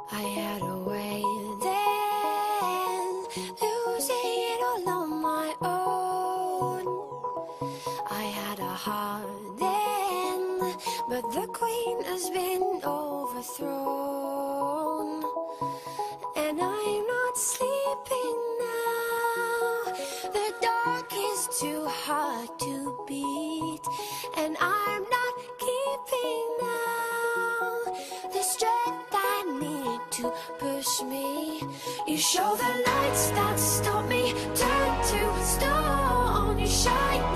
I had a way then, losing it all on my own. I had a heart then, but the queen has been overthrown. And I'm not sleeping now. The dark is too hard to beat, and I'm not keeping now the strength I need to push me. You show the lights that stop me, turn to stone. You shine